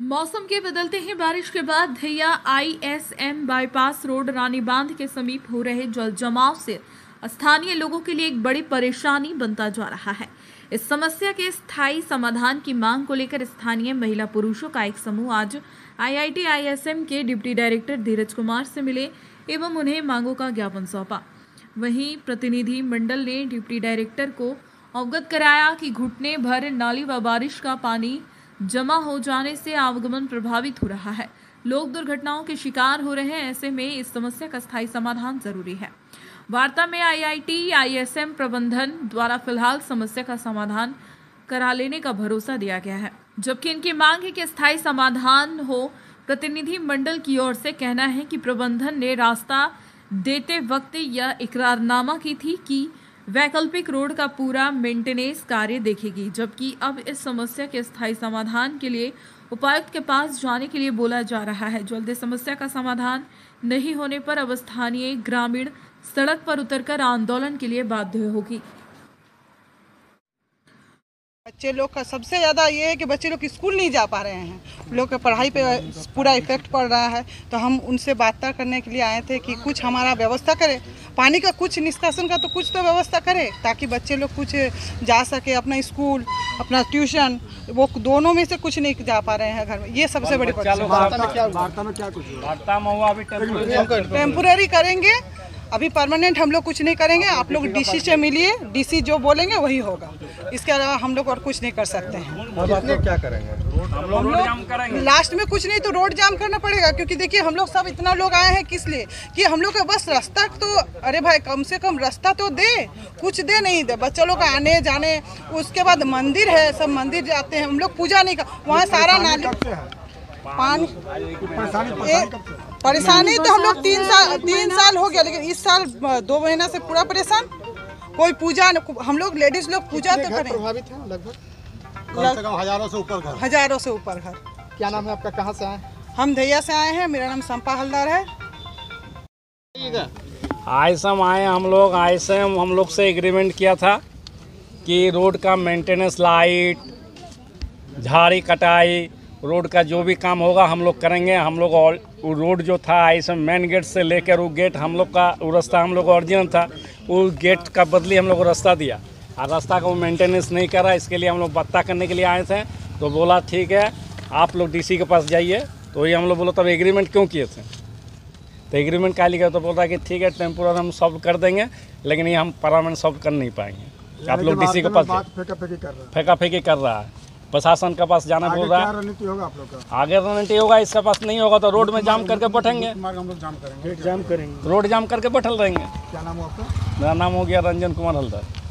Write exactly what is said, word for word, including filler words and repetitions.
मौसम के बदलते ही बारिश के बाद Dhaiya ISM bypass road Rani Bandh के समीप हो रहे जल जमाव से स्थानीय लोगों के लिए एक बड़ी परेशानी बनता जा रहा है। इस समस्या के स्थायी समाधान की मांग को लेकर स्थानीय महिला पुरुषों का एक समूह आज आईआईटी आईएसएम के डिप्टी डायरेक्टर धीरज कुमार से मिले एवं उन्हें मांगों का ज्ञापन सौंपा। वहीं प्रतिनिधि मंडल ने डिप्टी डायरेक्टर को अवगत कराया कि घुटने भर नाली व बारिश का पानी जमा हो जाने से आवागमन प्रभावित हो रहा है। लोग दुर्घटनाओं के शिकार हो रहे हैं। ऐसे में इस समस्या का स्थायी समाधान जरूरी है। वार्ता में आईआईटी आईएसएम प्रबंधन द्वारा फिलहाल समस्या का समाधान करा लेने का भरोसा दिया गया है, जबकि इनकी मांग है कि स्थायी समाधान हो। प्रतिनिधि मंडल की ओर से कहना है कि प्रबंधन ने रास्ता देते वक्त यह इकरारनामा की थी कि वैकल्पिक रोड का पूरा मेंटेनेंस कार्य देखेगी, जबकि अब इस समस्या के स्थायी समाधान के लिए उपायुक्त के पास जाने के लिए बोला जा रहा है। जल्द समस्या का समाधान नहीं होने पर अब स्थानीय ग्रामीण सड़क पर उतरकर आंदोलन के लिए बाध्य होगी। बच्चे लोग का सबसे ज़्यादा ये है कि बच्चे लोग स्कूल नहीं जा पा रहे हैं, लोग के पढ़ाई पे पूरा इफेक्ट पड़ रहा है। तो हम उनसे बात करने के लिए आए थे कि कुछ हमारा व्यवस्था करे, पानी का कुछ निष्कासन का तो कुछ तो व्यवस्था करे, ताकि बच्चे लोग कुछ जा सके, अपना स्कूल अपना ट्यूशन, वो दोनों में से कुछ नहीं जा पा रहे हैं घर में। ये सबसे बड़ी टेम्पोररी करेंगे, अभी परमानेंट हम लोग कुछ नहीं करेंगे। आप लोग डीसी से मिलिए, डीसी जो बोलेंगे वही होगा, इसके अलावा हम लोग और कुछ नहीं कर सकते हैं। अब आप लोग क्या करेंगे? हम लोग लास्ट में कुछ नहीं तो रोड जाम करना पड़ेगा, क्योंकि देखिए हम लोग सब इतना लोग आए हैं किस लिए कि हम लोग का बस रास्ता तो, अरे भाई कम से कम रास्ता तो दे, कुछ दे नहीं दे। बच्चों लोग आने जाने, उसके बाद मंदिर है, सब मंदिर जाते हैं हम लोग, पूजा नहीं कर, वहाँ सारा नाली पानी परेशानी तो हम लोग तीन साल तीन साल हो गया, लेकिन इस साल दो महीना से पूरा परेशान। कोई पूजा, हम लोग लेडीज लोग पूजा तो करें। प्रभावित है लगभग हजारों से ऊपर घर हजारों से ऊपर घर। क्या नाम है आपका? कहाँ से आए? हम धैया से आए हैं, मेरा नाम संपा हलदार है। आईएसएम आए हम लोग। आईएसएम हम लोग से एग्रीमेंट किया था कि रोड का मेंटेनेंस, लाइट, झाड़ी कटाई, रोड का जो भी काम होगा हम लोग करेंगे। हम लोग रोड जो था आईएसएम मेन गेट से लेकर वो गेट हम लोग का, वो रास्ता हम लोग का ओरिजिनल था, वो गेट का बदली हम लोग को रास्ता दिया और रास्ता का वो मेंटेनेंस नहीं करा। इसके लिए हम लोग बात करने के लिए आए थे। तो बोला ठीक है आप लोग डीसी के पास जाइए। तो वही हम लोग बोला तब एग्रीमेंट क्यों किए थे? तो एग्रीमेंट क्या लिखा? तो बोला कि ठीक है टेम्पोररी हम सॉल्व कर देंगे, लेकिन ये हम परमानेंट सॉल्व कर नहीं पाएंगे। आप लोग डीसी के पास फेंका फेंकी कर रहा है, प्रशासन के पास जाना बोल रहा है। रणनीति होगा आप लोग का? आगे रणनीति होगा, इसके पास नहीं होगा तो रोड में जाम करके बैठेंगे। हम लोग जाम करेंगे, जाम करेंगे, रोड जाम करके बैठल रहेंगे। क्या नाम है आपका? मेरा नाम हो गया रंजन कुमार हलदार।